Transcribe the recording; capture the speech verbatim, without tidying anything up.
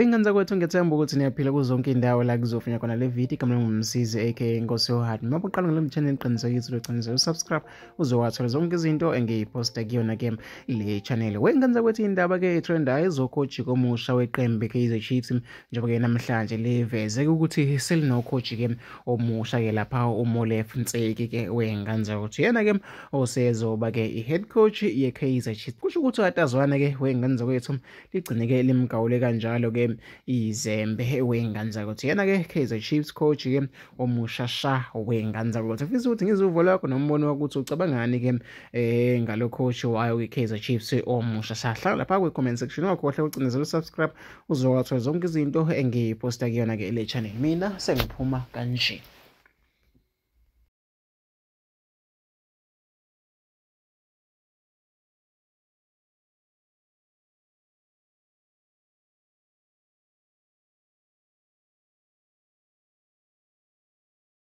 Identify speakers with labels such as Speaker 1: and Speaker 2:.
Speaker 1: Wengane zakwethu ngethemba ukuthi niyaphila kuzonke indawo la kuzofunya khona le video kambe ngumsizi aka Nkosi yoHeart. Uma uqala ngale channel qinisekisa uqinisekisa usubscribe uzowathola zonke izinto engiyiposta kuyona ke le channel. Wengane zakwethu indaba ke trendayo ezocoach komusha weqembu Kaizer Chiefs njengoba ke namhlanje liveze ukuthi selino coach ke omusha ke lapha uMolef Ntseki ke wengane zakwethu yena ke osezoba ke i-head coach ye Kaizer Chiefs. Kusho ukuthi atazwana ke wengane zakwethu ligcine ke limgawule kanjalo ke izembe wengane zakwethu yena ke Kaizer Chiefs coach ke omusha sha wengane zakwethu. Mfisa ukuthi ngizuvo lakho nombono ukuthi ucabangani ke eh ngalo coach wayo ke Kaizer Chiefs omusha sha. Hlala lapha ku comment section wakho hle ucinezela subscribe uzowathola zonke izinto engiyiposta kuyona ke le channel. Mina sengiphuma kanje.